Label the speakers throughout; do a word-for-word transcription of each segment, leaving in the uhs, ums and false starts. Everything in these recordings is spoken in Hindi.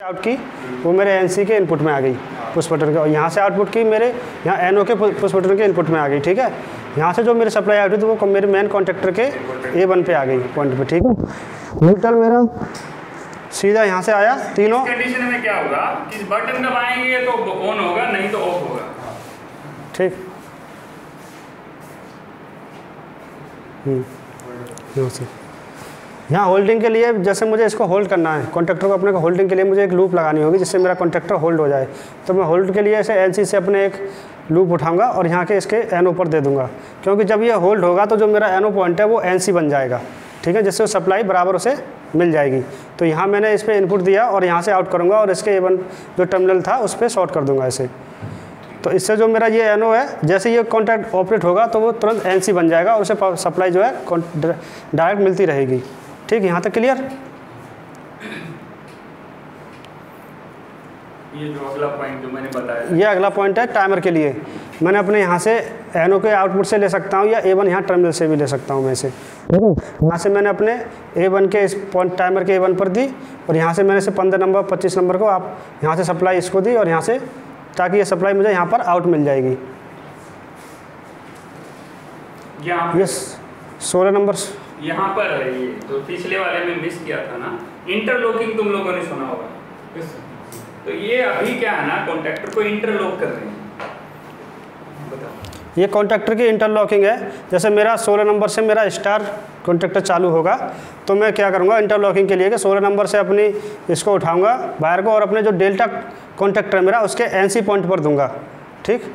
Speaker 1: आउट की वो मेरे एनसी के इनपुट में आ गई पुश बटन के, और यहाँ से आउटपुट की मेरे यहाँ एनओ के पुश बटन के इनपुट में आ गई। ठीक है, यहाँ से जो मेरी सप्लाई आउट हुई थी वो मेरे मेन कॉन्ट्रैक्टर के ए वन पे आ गई पॉइंट पे। ठीक है, न्यूट्रल मेरा सीधा यहाँ से आया तीनों।
Speaker 2: कंडीशन में क्या होगा कि बटन दबाएंगे तो ऑन होगा, नहीं तो ऑफ होगा।
Speaker 1: ठीक, यहाँ से यहाँ होल्डिंग के लिए जैसे मुझे इसको होल्ड करना है कॉन्ट्रैक्टर को अपने को होल्डिंग के लिए मुझे एक लूप लगानी होगी जिससे मेरा कॉन्ट्रैक्टर होल्ड हो जाए। तो मैं होल्ड के लिए ऐसे एलसी से अपने एक लूप उठाऊंगा और यहाँ के इसके एनओ पर दे दूंगा, क्योंकि जब ये होल्ड होगा तो जो मेरा एनओ पॉइंट है वो एनसी बन जाएगा। ठीक है, जिससे सप्लाई बराबर उसे मिल जाएगी। तो यहाँ मैंने इस पर इनपुट दिया और यहाँ से आउट करूँगा और इसके एवन जो टर्मिनल था उस पर शॉर्ट कर दूँगा ऐसे। तो इससे जो मेरा ये एनओ है जैसे ये कॉन्टैक्ट ऑपरेट होगा तो वो तुरंत एनसी बन जाएगा और उसे सप्लाई जो है डायरेक्ट मिलती रहेगी। ठीक, यहाँ तक क्लियर।
Speaker 2: ये जो अगला पॉइंट जो मैंने बताया,
Speaker 1: ये अगला पॉइंट है टाइमर के लिए। मैंने अपने यहाँ से एनओ के आउटपुट से ले सकता हूँ या ए वन यहाँ टर्मिनल से भी ले सकता हूँ मैं इसे। यहाँ से मैंने अपने ए वन के इस पॉइंट टाइमर के ए वन पर दी और यहाँ से मैंने से पंद्रह नंबर पच्चीस नंबर को आप यहाँ से सप्लाई इसको दी और यहाँ से, ताकि ये सप्लाई मुझे यहाँ पर आउट मिल जाएगी। ये सोलह नंबर
Speaker 2: यहाँ पर है। ये तो पिछले वाले में मिस किया था ना, इंटरलॉकिंग तुम लोगों ने सुना होगा। तो ये अभी क्या है ना, कॉन्ट्रैक्टर को इंटरलॉक कर रहे हैं। बताओ,
Speaker 1: ये कॉन्ट्रैक्टर की इंटरलॉकिंग है। जैसे मेरा सोलह नंबर से मेरा स्टार कॉन्ट्रैक्टर चालू होगा तो मैं क्या करूँगा इंटरलॉकिंग के लिए कि सोलह नंबर से अपनी इसको उठाऊँगा वायर को और अपने जो डेल्टा कॉन्ट्रैक्टर है मेरा उसके एनसी पॉइंट पर दूंगा। ठीक,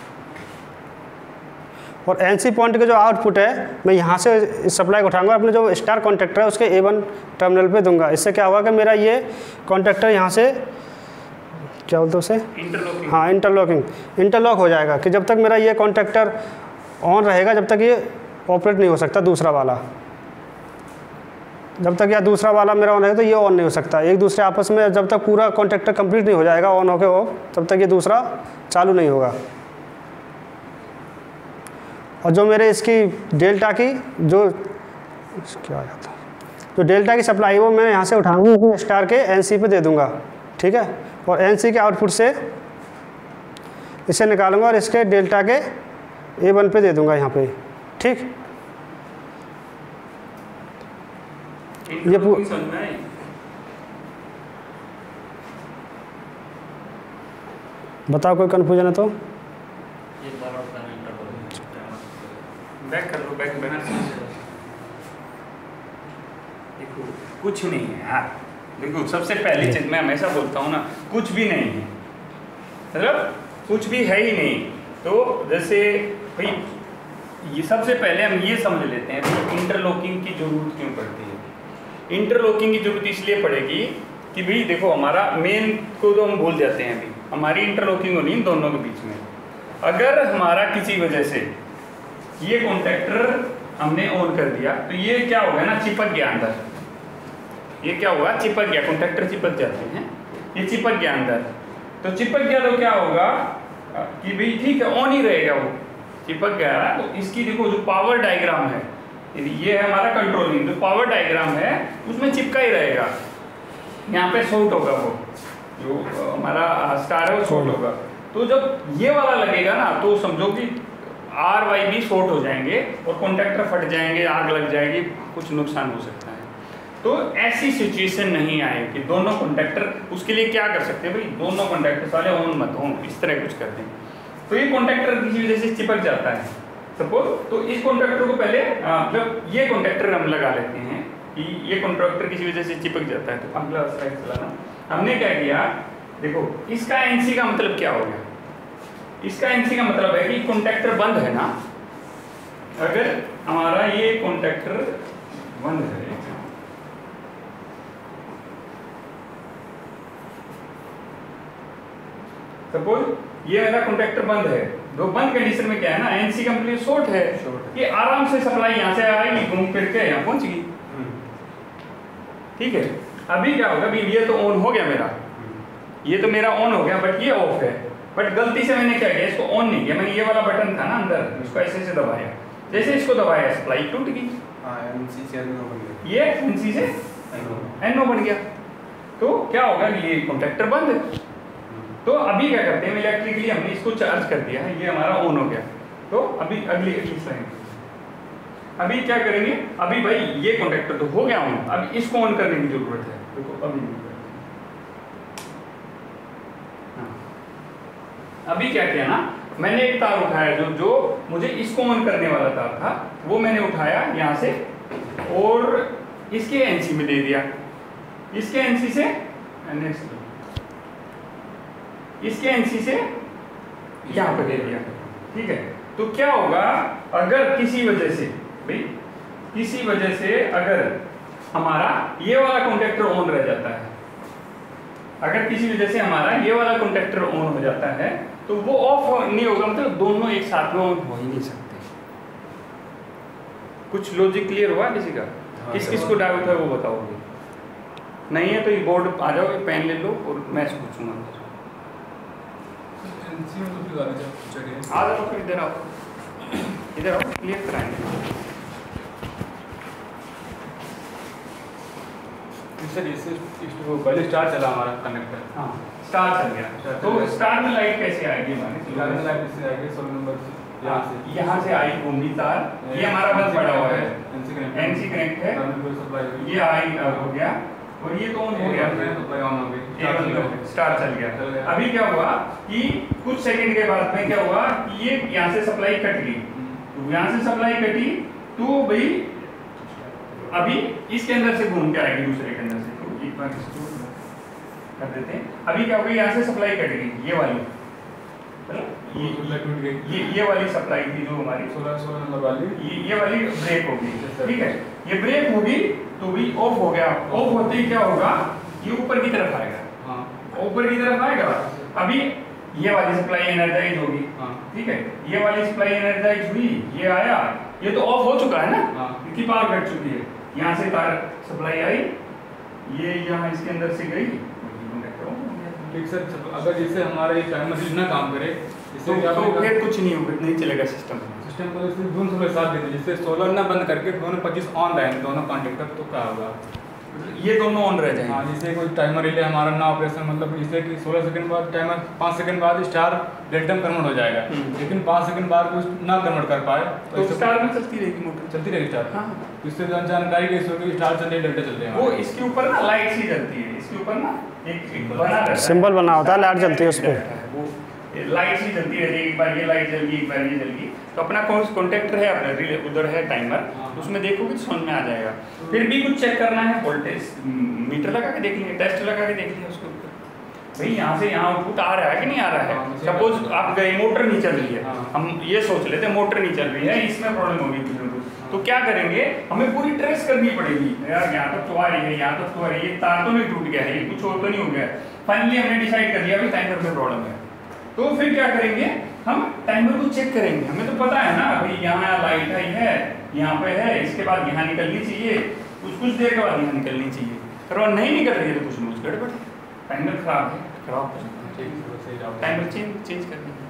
Speaker 1: और एनसी पॉइंट के जो आउटपुट है मैं यहाँ से इस सप्लाई को उठाऊंगा अपने जो स्टार कॉन्ट्रैक्टर है उसके ए वन टर्मिनल पे दूंगा। इससे क्या होगा कि मेरा ये कॉन्ट्रैक्टर यहाँ से क्या बोलते हैं उसे,
Speaker 2: इंटरलॉकिंग।
Speaker 1: हाँ, इंटरलॉकिंग इंटरलॉक हो जाएगा कि जब तक मेरा ये कॉन्ट्रैक्टर ऑन रहेगा जब तक ये ऑपरेट नहीं हो सकता दूसरा वाला। जब तक या दूसरा वाला मेरा ऑन रहेगा तो ये ऑन नहीं हो सकता। एक दूसरे आपस में जब तक पूरा कॉन्ट्रैक्टर कंप्लीट नहीं हो जाएगा ऑन होके ऑफ, तब तक ये दूसरा चालू नहीं होगा। और जो मेरे इसकी डेल्टा की जो क्या आ जाता जो डेल्टा की सप्लाई है वो मैं यहाँ से उठाऊंगा स्टार के एनसी पे दे दूंगा। ठीक है, और एनसी के आउटपुट से इसे निकालूंगा और इसके डेल्टा के ए वन पे दे दूंगा यहाँ पे। ठीक, ये बताओ कोई कन्फ्यूजन है तो
Speaker 2: बैक कर लो, बैक बैनर से। देखो कुछ नहीं है। हाँ देखो, सबसे पहली चीज मैं हमेशा बोलता हूँ ना, कुछ भी नहीं है, मतलब कुछ भी है ही नहीं। तो जैसे भाई ये सबसे पहले हम ये समझ लेते हैं कि इंटरलॉकिंग की जरूरत क्यों पड़ती है। इंटरलॉकिंग की जरूरत इसलिए पड़ेगी कि भाई देखो हमारा मेन को तो हम भूल जाते हैं, अभी हमारी इंटरलॉकिंग होनी है दोनों के बीच में। अगर हमारा किसी वजह से ये कॉन्ट्रैक्टर हमने ऑन कर दिया तो ये क्या होगा ना, चिपक गया अंदर। ये क्या होगा, चिपक गया, कॉन्ट्रैक्टर चिपक जाते हैं, ये चिपक गया अंदर। तो चिपक गया तो क्या होगा कि भाई ठीक है ऑन ही रहेगा, वो चिपक गया। तो इसकी देखो जो पावर डायग्राम है, ये है हमारा कंट्रोलिंग, जो पावर डायग्राम है उसमें चिपका ही रहेगा। यहाँ पे शॉर्ट होगा, वो जो हमारा स्टार है वो शॉर्ट होगा। तो जब ये वाला लगेगा ना तो समझो कि आर वाई भी शॉर्ट हो जाएंगे और कॉन्ट्रैक्टर फट जाएंगे, आग लग जाएगी, कुछ नुकसान हो सकता है। तो ऐसी सिचुएशन नहीं आए कि दोनों कॉन्ट्रैक्टर, उसके लिए क्या कर सकते हैं भाई, दोनों कॉन्ट्रैक्टर वाले ऑन मत हो, इस तरह कुछ कर दें। तो ये कॉन्ट्रैक्टर किसी वजह से चिपक जाता है सपोज, तो इस कॉन्ट्रैक्टर को पहले मतलब ये कॉन्ट्रैक्टर हम लगा लेते हैं कि ये कॉन्ट्रैक्टर किसी वजह से चिपक जाता है। तो अगला स्लाइड चलाना। हमने क्या किया, देखो इसका एनसी का मतलब क्या हो गया, इसका एनसी का मतलब है कि कॉन्ट्रैक्टर बंद है ना। अगर हमारा ये कॉन्ट्रैक्टर बंद है, सपोज ये मेरा कॉन्ट्रैक्टर बंद है, तो बंद कंडीशन में क्या है ना, एनसी कंप्लीट शॉर्ट है, ये आराम से सप्लाई यहाँ से आएगी, घूम फिर के यहाँ पहुंचेगी। ठीक है, अभी क्या होगा, अभी ये तो ऑन हो गया मेरा, ये तो मेरा ऑन हो गया, बट ये ऑफ है। बट गलती से मैंने क्या किया, इसको ऑन नहीं किया, मैंने ये वाला बटन था ना अंदर, इसको ऐसे ऐसे दबाया, जैसे इसको दबाया सप्लाई टूट गई।
Speaker 3: हाँ, एनसी से एनओ बन गया,
Speaker 2: ये एनसी से एनओ बन गया। तो क्या होगा कि ये कॉन्टैक्टर बंद है। तो अभी क्या करते हैं, इलेक्ट्रिकली हमने इसको चार्ज कर दिया है, ये हमारा ऑन हो गया। तो अभी अगली अगली स्लाइड, अभी क्या करेंगे, अभी भाई ये कॉन्टैक्टर तो हो गया ऑन, अभी इसको ऑन करने की जरूरत है। देखो अभी हाँ। अभी क्या किया ना, मैंने एक तार उठाया जो जो मुझे इसको ऑन करने वाला तार था, वो मैंने उठाया यहाँ से और इसके एनसी में दे दिया, इसके एनसी से इसके एनसी से यहाँ पे दे दिया। ठीक है, तो क्या होगा, अगर किसी वजह से भाई किसी वजह से अगर हमारा ये वाला कॉन्टैक्टर ऑन रह जाता है, अगर किसी वजह से हमारा ये वाला कॉन्टैक्टर ऑन हो जाता है तो वो ऑफ नहीं होगा, मतलब दोनों एक साथ में ऑन हो ही नहीं सकते। कुछ लॉजिक क्लियर हुआ किसी का? हाँ, किस किस को डाउट है वो बताओगे? नहीं है तो ये बोर्ड आ जाओ, पेन ले लो और मैं पूछूंगा। आ जाओ फिर इधर आओ, इधर आओ, क्लियर कराएंगे।
Speaker 3: सर इससे पहले स्टार चला हमारा कनेक्टर,
Speaker 2: हाँ स्टार चल गया, तो स्टार में लाइट कैसे आएगी हमारी?
Speaker 3: स्टार में लाइट इससे आएगी सोलह नंबर से, यहाँ से
Speaker 2: यहाँ से आई घूमी तार, ये हमारा बस पड़ा हुआ है, एनसी कनेक्ट है, ये आई हो गया और ये तो ऑन हो गया, स्टार चल गया। अभी क्या हुआ कि कुछ सेकंड के बाद में क्या हुआ कि ये यहाँ से सप्लाई कट गई, तो यहाँ से सप्लाई कटी तो भाई अभी इसके अंदर से घूम के आएगी दूसरे के अंदर से, तो एक बार इसको कर देते हैं। अभी क्या होगा, यहाँ से सप्लाई कट गई, ये वाली ये ये ये वाली सप्लाई थी जो हमारी
Speaker 3: सोलह सोलह नंबर वाली,
Speaker 2: ये ये वाली ब्रेक होगी। ठीक है, ये ब्रेक होगी तो भी ऑफ हो गया, ऑफ होते ही क्या होगा, ये ऊपर की तरफ आएगा।
Speaker 3: हाँ
Speaker 2: ऊपर की तरफ आएगा, अभी ये वाली सप्लाई एनर्जाइज होगी।
Speaker 3: हाँ
Speaker 2: ठीक है, ये वाली सप्लाई एनर्जाइज हुई, ये आया, ये तो ऑफ हो चुका है ना,
Speaker 3: हाँ
Speaker 2: इनकी पावर घट चुकी है। यहाँ से तार सप्लाई आई, ये यहाँ इसके अंदर से गई।
Speaker 3: ठीक सर, अगर जैसे हमारा ये टाइमर ना काम करे
Speaker 2: तो, तो फिर कुछ नहीं होगा, नहीं चलेगा सिस्टम।
Speaker 3: सिस्टम को सिर्फ दोनों सोलह साथ देते, जिससे सोलह ना बंद करके दोनों पच्चीस ऑन रहेंगे दोनों कॉन्टेक्टर, तो क्या होगा,
Speaker 2: ये दोनों ऑन रह जाएंगे।
Speaker 3: हाँ, जैसे कोई टाइमर रिले हमारा ना ऑपरेशन, मतलब जैसे कि सोलह सेकंड बाद टाइमर पाँच सेकंड बाद स्टार डेल्टा में कन्वर्ट हो जाएगा, लेकिन पाँच सेकंड बाद कुछ ना कन्वर्ट कर पाए
Speaker 2: तो स्टार में चलती रहेगी मोटर,
Speaker 3: चलती रहेगी स्टार।
Speaker 2: हाँ,
Speaker 3: इससे जानकारी कैसे होगी स्टार चल रही है डेल्टा चल रही है,
Speaker 2: वो इसके ऊपर ना लाइट सी जलती है, इसके ऊपर ना एक एक बना रहता है,
Speaker 1: सिंबल बना होता है, लाइट जलती है उस पर,
Speaker 2: वो लाइट सी जलती रहती है, एक बार ये लाइट जल गई, एक बार ये जल गई। तो अपना कौन कॉन्टैक्टर है अपना रिले उधर है टाइमर, उसमें देखोगे समझ में आ जाएगा। फिर भी कुछ चेक करना है, वोल्टेज मीटर लगा के देख लिया, टेस्ट लगा के देख लिया उसके ऊपर, भाई यहाँ से यहाँ आउटपुट आ रहा है कि नहीं आ रहा है। सपोज आप गए, मोटर नहीं चल रही है, हम ये सोच लेते हैं मोटर नहीं चल रही है, इसमें प्रॉब्लम होगी कुछ ना कुछ, तो क्या करेंगे, हमें पूरी ट्रेस करनी पड़ेगी, यार यहाँ तक तो आ रही है, यहाँ तक तो आ रही है, ये तार तो नहीं टूट गया है, ये कुछ और तो नहीं हो गया। फाइनली हमने डिसाइड कर लिया भाई टाइमर में प्रॉब्लम है, तो फिर क्या करेंगे, हम टाइमर को चेक करेंगे। हमें तो पता है ना भाई यहाँ लाइट आई है, यहाँ पे है, इसके बाद यहाँ निकलनी चाहिए, कुछ कुछ देर के बाद यहाँ निकलनी चाहिए, अगर नहीं निकल रही है तो कुछ ना कुछ गड़बड़, टाइमर खराब है, खराब टाइमर चेंज चेंज कर देंगे।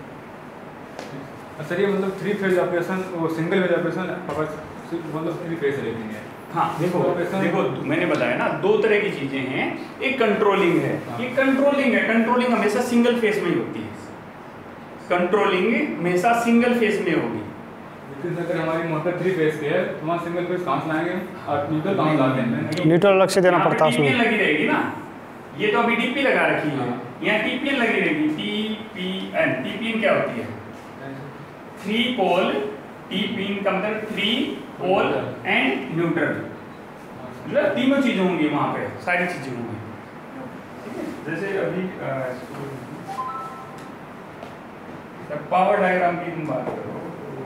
Speaker 3: सर ये मतलब थ्री फेज ऑपरेशन, वो सिंगल फेज ऑपरेशन मतलब थ्री फेज रहती है।
Speaker 2: हाँ देखो देखो मैंने बताया ना, दो तरह की चीजें हैं, एक कंट्रोलिंग है, ये कंट्रोलिंग है, कंट्रोलिंग हमेशा सिंगल फेज में ही होती है, कंट्रोलिंग हमेशा सिंगल फेज में होगी।
Speaker 3: लेकिन अगर हमारी मोटर थ्री फेज की है तो वहाँ सिंगल फेज कहाँ से लाएंगे और न्यूट्रल कहाँ लाते हैं,
Speaker 1: न्यूट्रल अलग से देना पड़ता है उसमें,
Speaker 2: लगी रहेगी ना, ये तो अभी डीपी लगा रखी है, यहाँ टीपीएन लगी रहेगी, टीपीएन, टीपीएन क्या होती है, थ्री पोल, टीपीएन का मतलब थ्री पोल एंड न्यूट्रल, मतलब तीनों चीजें होंगी वहाँ पे, सारी चीजें होंगी। ठीक है, जैसे अभी पावर डायग्राम की तुम बात करो,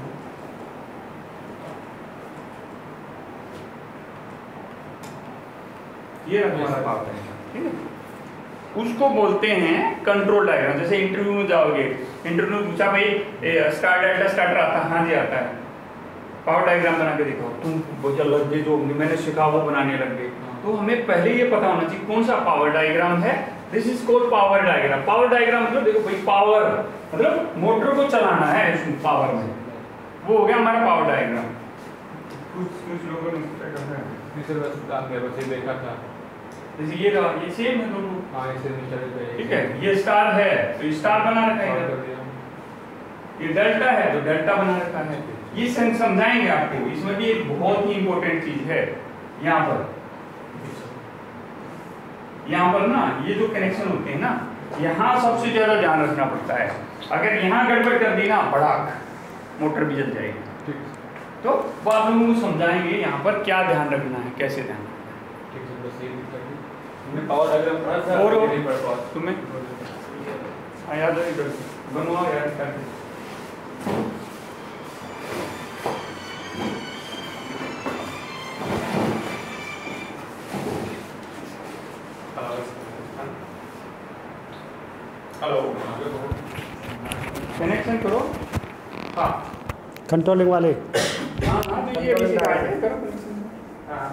Speaker 2: ये हमारा पावर डायग्राम, ठीक है, उसको बोलते हैं कंट्रोल डायग्राम। जैसे इंटरव्यू में जाओगे, इंटरव्यू में पूछा भाई स्टार डेल्टा स्टार्टर आता है, हाँ जी आता है, पावर डायग्राम बना के दिखाओ, तुम बोझा लग गए, जो मैंने सीखा वो बनाने लग गए। तो हमें पहले ये पता होना चाहिए कौन सा पावर डायग्राम है, this is called power diagram. Power diagram मतलब देखो भाई पावर मतलब मोटर को चलाना है इसमें पावर में, वो हो गया हमारा पावर डायग्राम। कुछ कुछ लोगों ने देखा था,
Speaker 3: देखा था
Speaker 2: जैसे ये रहा, ये सेम है दोनों।
Speaker 3: हाँ इसे स्टार पे
Speaker 2: ठीक है, ये स्टार है तो स्टार बना रखा है इधर, ये डेल्टा है तो डेल्टा बना रखा है। ये सम- समझाएंगे आपको। इसमें भी एक बहुत ही इंपॉर्टेंट चीज है यहाँ पर, यहाँ पर ना ये जो कनेक्शन होते हैं ना, यहाँ सबसे ज्यादा ध्यान रखना पड़ता है। अगर यहाँ गड़बड़ कर दी ना, भड़ाक मोटर भी जल जाएगी। तो बाद में वो समझाएंगे यहाँ पर क्या ध्यान रखना है, कैसे ध्यान रखना है।
Speaker 3: पावर डायग्राम पढ़ा था
Speaker 2: और
Speaker 3: नहीं पढ़ पाया
Speaker 2: तुम्हें हाँ, याद है, इधर बनवाओ याद करके। हेलो, कनेक्शन करो। हाँ
Speaker 1: कंट्रोलिंग वाले।
Speaker 2: हाँ हाँ, तो ये भी सिखाया है, करो कनेक्शन। हाँ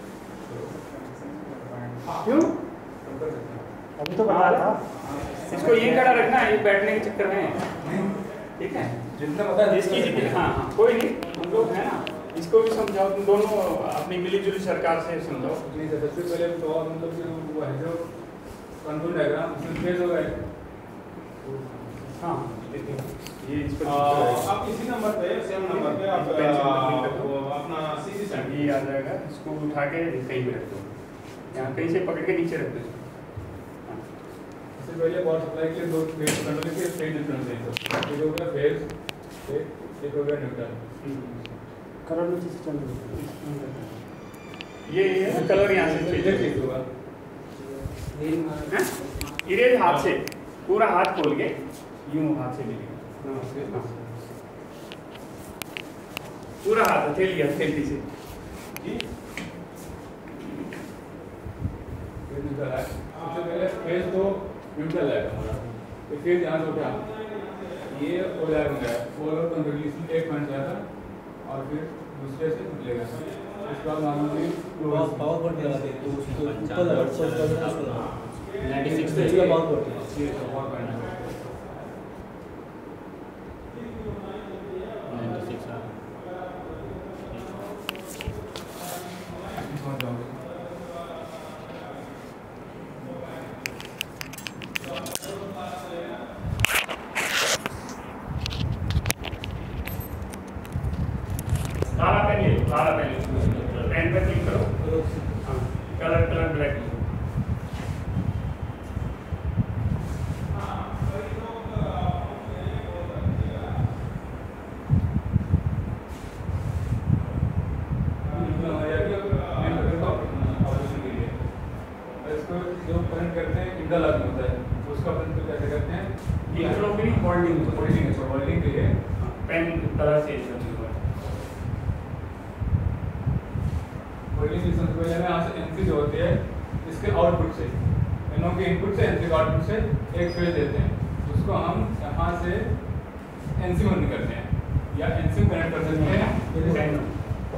Speaker 2: क्यों?
Speaker 1: अभी तो बता था।
Speaker 2: इसको ये खड़ा रखना है, ये बैठने के चक्कर में। ठीक है,
Speaker 3: जितना पता है
Speaker 2: इसकी जितनी, हाँ हाँ कोई नहीं, हम लोग है ना, इसको भी समझाओ, तुम दोनों अपनी मिलीजुली सरकार से समझाओ।
Speaker 3: नहीं सर, सबसे पहले तो और मतलब कि वो है जो कंट्रोल डायग्राम उसमें फेज हो गए।
Speaker 2: हाँ ये इस पर
Speaker 4: आप इसी नंबर पे, सेम नंबर पे आप
Speaker 2: पेंसिल
Speaker 4: वो अपना सीसी सेंड
Speaker 2: ये आ जाएगा। इसको उठा के कहीं भी रख दो, यहाँ कहीं से पकड़ के नीचे रख दो।
Speaker 3: इससे पहले पावर सप्लाई के दो फेज कंट्रोल के फेज डिफरेंस है सर। एक हो गया फेज, एक हो गया न्यूट्रल।
Speaker 1: कलर में चीज चल रही है।
Speaker 2: ये ये कलर यहाँ से
Speaker 3: इधर
Speaker 2: चेंज
Speaker 3: चेंज होगा।
Speaker 2: इरेज हाथ से, पूरा हाथ खोल के यूं हाथ से मिलेगा, पूरा हाथ हथेली हथेली से।
Speaker 3: जी फेज न्यूट्रल है। सबसे पहले फेज तो न्यूट्रल है हमारा, तो फेज यहाँ से उठा, ये हो जाएगा फोर कंट्रोल एक पॉइंट जाता और फिर दूसरे से निकलेगा। उसके बाद मामूली
Speaker 5: पावर पॉइंट लगा दे तो उसको ऊपर लगा उसको लगा नाइंटी सिक्स पे इसका पावर पॉइंट
Speaker 3: ये पावर पॉइंट है।
Speaker 5: नाइंटी सिक्स आ
Speaker 3: समझ जाओगे।
Speaker 2: काला पेन ले लो, काला पेन ले लो, पेन पे क्लिक करो। हाँ, कलर कलर ब्लैक।
Speaker 3: इसको जो करंट करते हैं इंटरलॉक होता है, उसका अपन तो कैसे करते हैं?
Speaker 2: इंटरलॉकिंग होल्डिंग
Speaker 3: होल्डिंग है, होल्डिंग के लिए
Speaker 2: पेन कलर से चेंज होगा।
Speaker 3: होल्डिंग सिस्टम से पहले यहाँ से एनसी जो होती है, इसके आउटपुट से, एनओ के इनपुट से एनसी के आउटपुट से एक फेज देते हैं, उसको हम यहाँ से एनसी में करते हैं या एनसी कनेक्ट कर सकते हैं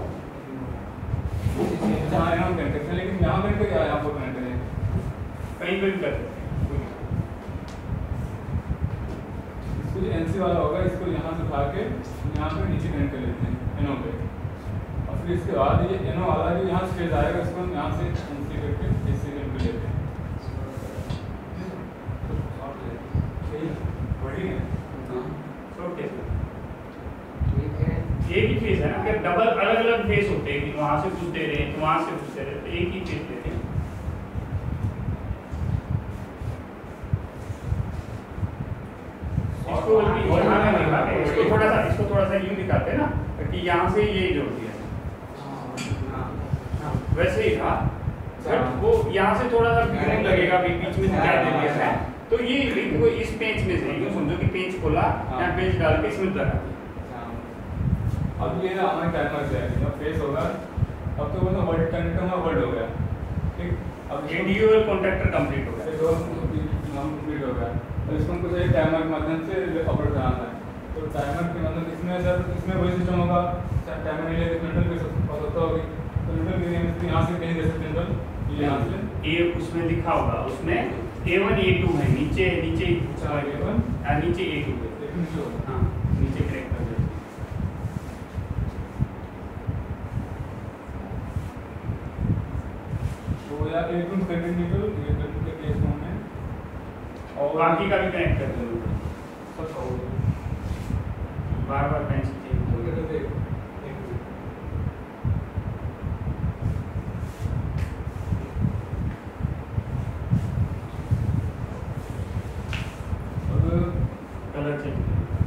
Speaker 3: जहाँ एनओ कनेक्ट करते हैं, लेकिन यहाँ कनेक्ट करके यहाँ पर कनेक्ट करें
Speaker 2: कहीं पर भी कर सकते हैं।
Speaker 3: इसको जो एनसी वाला होगा, इसको यहाँ से उठा के यहाँ पे नीचे कनेक्ट कर लेते हैं एनओ पे, और फिर इसके बाद ये एनओ वाला जो यहाँ से फेज आएगा, इसको हम यहाँ से एनसी करके एसी कनेक्ट कर लेते हैं।
Speaker 2: होल्डिंग है, ओके। एक ही फेज है ना, अगर डबल अलग अलग फेज होते हैं, वहां से कुछ दे रहे हैं तो वहां से कुछ दे रहे हैं, तो एक ही फेज देते हैं। इसको बल्कि यहाँ में दिखाते हैं, इसको थोड़ा सा इसको थोड़ा सा यूं दिखाते हैं ना, कि यहाँ से ये जोड़ दिया वैसे ही था, बट वो यहाँ से थोड़ा सा यूं लगेगा, बीच में क्या दे दिया है। तो ये देखो इस पेंच में से यूं समझो कि पेंच खोला, यहाँ पेंच डाल के इसमें लगा।
Speaker 3: अब ये ना हमारे टाइमर से है, जब फेस होगा अब तो मतलब वर्ड कनेक्टर में वर्ड हो गया, ठीक। अब
Speaker 2: ये ड्यूअल कॉन्ट्रैक्टर कंप्लीट हो गया।
Speaker 3: ये दो नाम कंप्लीट हो गया, और इसको हमको चाहिए टाइमर के माध्यम से ऑपरेट कराना है। तो टाइमर के मतलब इसमें सर इसमें वही सिस्टम होगा, टाइमर नहीं लेते न्यूट्रल भी आवश्यकता होगी, तो न्यूट्रल के लिए यहाँ से कहीं दे सकते हैं न्यूट्रल, ये यहाँ से
Speaker 2: ये उसमें लिखा होगा, उसमें ए वन ए टू है, नीचे नीचे
Speaker 3: अच्छा ए वन
Speaker 2: आ, नीचे ए टू है,
Speaker 3: लेकिन जो
Speaker 2: हाँ नीचे कनेक्ट कर देते हैं।
Speaker 3: तो या एक मिनट करके निकल ये करने के केस में हमने
Speaker 2: और बाकी का भी कनेक्ट कर दो
Speaker 3: सब हो गया।
Speaker 2: बार बार बेंच चेंज
Speaker 3: तो क्या कहते हैं
Speaker 2: कलर चेंज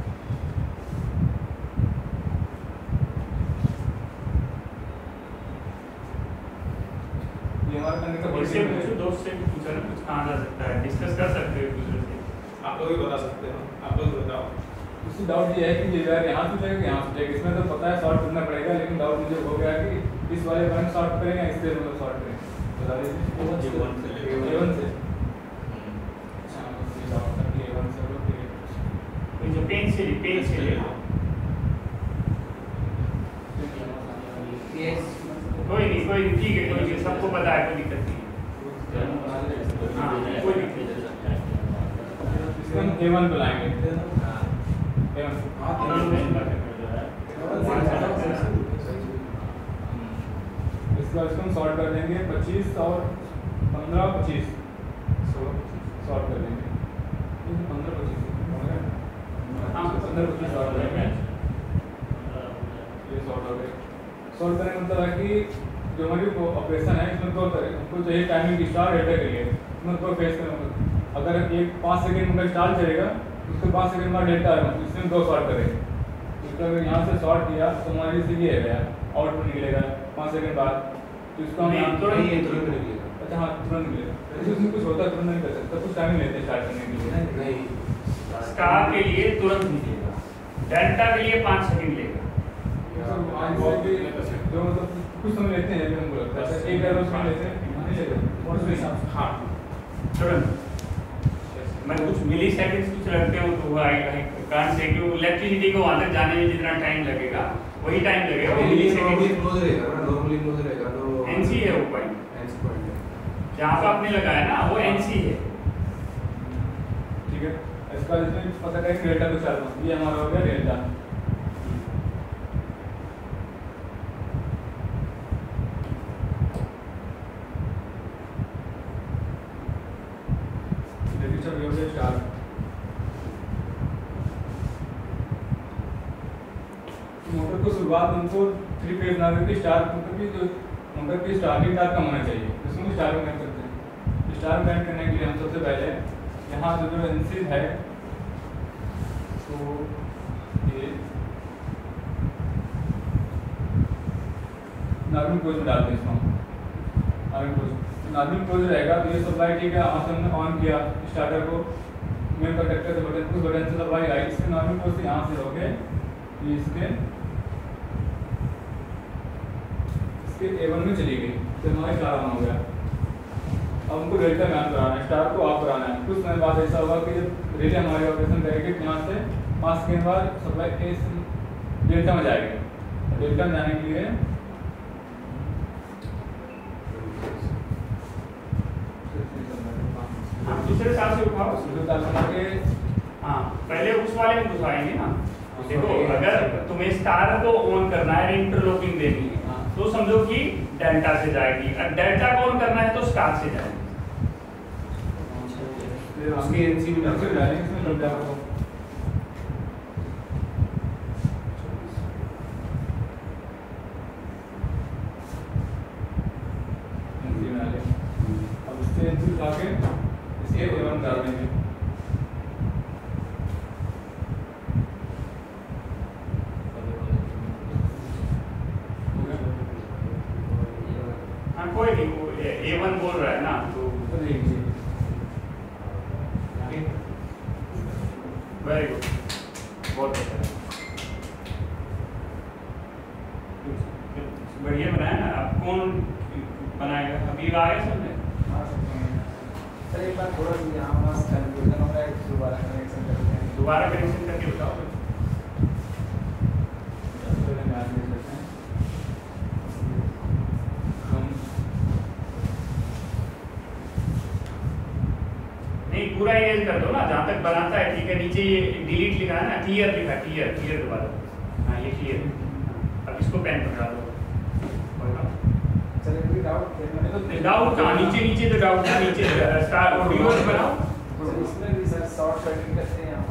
Speaker 3: ये हमारा करने का
Speaker 2: इससे पूछो दोस्त से भी पूछा ना कुछ कहाँ जा सकता है डिस्कस कर सकते हो एक दूसरे से
Speaker 4: आप लोग ही बता सकते हो, आप लोग बताओ।
Speaker 3: उससे डाउट ये है कि ये यार यहाँ से जाएगा यहाँ से जाएगा, इसमें तो पता है सॉर्ट करना पड़ेगा, लेकिन डाउट मुझे हो गया कि इस वाले पॉइंट सॉर्ट करें या इससे मतलब सॉर्ट करें, बता दीजिए।
Speaker 5: A one से
Speaker 3: A one से अच्छा ये डाउट था कि A one से लोग
Speaker 2: कोई जो पेन से पेन से ले लो कोई नहीं कोई नहीं ठीक है कोई नहीं सबको पता है कोई दिक्कत नहीं हाँ कोई दिक्कत नहीं
Speaker 3: इसको हम A one बुलाएंगे A one इसका इसको हम सॉर्ट कर देंगे पच्चीस और पंद्रह पच्चीस सॉर्ट कर देंगे पंद्रह पच्चीस हाँ पंद्रह पच्चीस सॉर्ट करेंगे ये सॉर्ट हो गए सॉल्व करने का मतलब है कि जो हमारी ऑपरेशन है इसमें दो तरह हमको चाहिए टाइमिंग स्टार डेटा के लिए इसमें दो फेस करेंगे अगर एक पाँच सेकंड में स्टार चलेगा उसके पाँच सेकंड बाद डेटा आएगा इसमें दो सॉर्ट करेंगे इसको अगर यहाँ से सॉर्ट किया तो हमारी से ये है आउटपुट निकलेगा पाँच सेकंड बाद तो इसको हम
Speaker 2: नहीं,
Speaker 3: यहाँ
Speaker 2: तुरंत
Speaker 3: नहीं, तुरंत निकलेगा अच्छा हाँ तुरंत निकलेगा जैसे उसमें कुछ होता है तुरंत नहीं कर सकता कुछ टाइम लेते हैं स्टार्ट करने के लिए
Speaker 5: नहीं
Speaker 2: स्टार के लिए तुरंत निकलेगा डेल्टा के लिए पाँच सेकंड लेगा
Speaker 3: जो मतलब कुछ समय लेते हैं हमको लगता है एक एरो समय लेते हैं नहीं लेते
Speaker 2: हाँ तुरंत मैं कुछ मिली सेकंड्स कुछ रखते हो तो आई कांट से कि इलेक्ट्रिसिटी को वहाँ तक जाने में जितना टाइम लगेगा वही टाइम लगेगा वो मिली सेकंड
Speaker 5: क्लोज रहेगा ना नॉर्मली क्लोज रहेगा तो
Speaker 2: एनसी है वो पॉइंट
Speaker 5: एनसी पॉइंट है
Speaker 2: जहाँ पे आपने लगाया ना वो एनसी है
Speaker 3: ठीक है इसका इसमें पता करें डेल्टा को चालू ये हमारा हो गया डेल्टा स्टार मोटर को शुरुआत हमको थ्री फेज ना करके स्टार मतलब कि जो मोटर की स्टार्टिंग टार कम होना चाहिए जिसमें स्टार में कनेक्ट करते हैं स्टार में कनेक्ट करने के लिए हम सबसे पहले यहाँ जो जो एनसी है तो ये नॉर्मल कोच में डालते हैं इसको नॉर्मल कोच नॉर्मल कोच रहेगा तो ये सप्लाई ठीक है यहाँ से हमने ऑन किया स्टार्टर को मेन कंडक्टर से बटन उस बटन से सप्लाई आई इसके नॉर्मल कोच से यहाँ से होके ये इसके इसके ए वन में चली गई तो हमारा स्टार ऑन हो गया अब हमको डेल्टा में ऑन कराना है स्टार को ऑफ कराना है कुछ समय बाद ऐसा होगा कि जब रिले हमारी ऑपरेशन करेगी यहाँ से पाँच सेकेंड बाद सप्लाई डेल्टा में जाएगी डेल्टा में जाने के लिए
Speaker 2: दूसरे साल से उठाओ
Speaker 3: दूसरे साल में आगे
Speaker 2: हाँ पहले उस वाले में घुसाएंगे ना देखो अगर तुम्हें स्टार को ऑन करना है इंटरलॉकिंग देनी है
Speaker 3: हाँ।
Speaker 2: तो समझो कि डेल्टा से जाएगी और डेल्टा को ऑन करना है तो स्टार से जाएगी
Speaker 3: उसकी एनसी भी डालेंगे इसमें डेल्टा को एनसी बना लें अब उससे एनसी उठा के इसके ए वन डाल देंगे
Speaker 2: हाँ कोई नहीं वो ए वन बोल रहा है ना तो वेरी गुड बहुत अच्छा बढ़िया बनाया ना अब कौन बनाएगा अभी आया समझे
Speaker 6: सर एक बार थोड़ा सा यहाँ पास कंफ्यूजन हो रहा है दोबारा कनेक्शन करते हैं
Speaker 2: दोबारा कनेक्शन करके बताओ नहीं पूरा इरेज कर दो ना जहाँ तक बनाता है ठीक है नीचे ये डिलीट लिखा है ना क्लियर लिखा क्लियर क्लियर दबा दो हाँ ये क्लियर अब इसको पेन पकड़ा दो
Speaker 6: चलिए कोई डाउट फिर मैंने तो
Speaker 2: डाउट कहाँ, नीचे नीचे तो डाउट था, नीचे स्टार और रिवर्स बनाओ।
Speaker 6: इसमें भी सर शॉर्ट कटिंग करते हैं यहाँ